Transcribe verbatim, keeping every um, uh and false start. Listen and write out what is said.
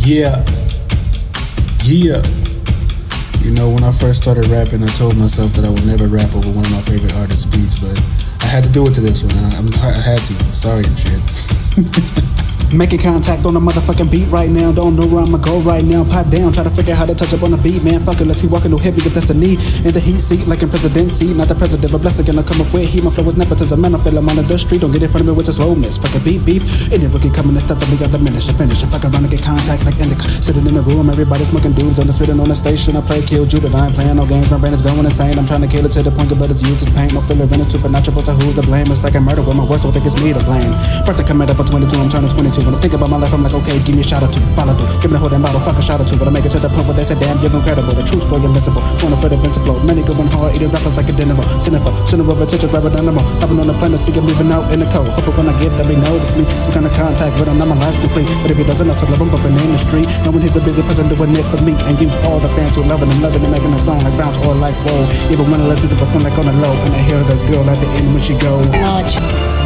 Yeah, yeah. You know, when I first started rapping, I told myself that I would never rap over one of my favorite artists' beats, but I had to do it to this one. I, I'm, I had to. I'm sorry and shit. Making contact on the motherfucking beat right now. Don't know where I'ma go right now. Pipe down, try to figure how to touch up on the beat, man. Fuck it, let's keep walking no hippie if that's a need. In the heat seat, like in presidency. Not the president, but blessing gonna come up with heat. My flow is nepotism, man. I feel I'm on the street. Don't get in front of me with a slow miss. Fucking beep beep. Any rookie coming and stuff that we got diminish and finish. And fuck around and get contact like indica. Sitting in the room, everybody smoking dudes on the sitting on the station. I play kill you, but I ain't playing no games. My brain is going insane. I'm trying to kill it to the point where it's used as pain. No filler in it, supernatural, but who's to blame? It's like a murder with my words, so I think it's me to blame. Birthday coming up at twenty-two, I'm turning twenty-two. When I think about my life, I'm like, okay, give me a shot or two, follow through. Give me the whole damn bottle, fuck a shot or two. But I make it to the point where they say, damn, you're incredible. The true story invincible. Going for the invincible. Many going hard, eating rappers like a dinner roll. Cynical, center of attention, grab an animal. Hopping on the planet, see it moving out in the cold. Hoping when I get there, they notice me. Some kind of contact with them, now my life's complete. But if he doesn't, I still love him, bumping in the street. Knowing he's a busy person doing it for me. And you, all the fans who loving him, loving him, making a song like bounce or like whoa. Even when I listen to a song like on the low, and I hear the girl at the end when she go.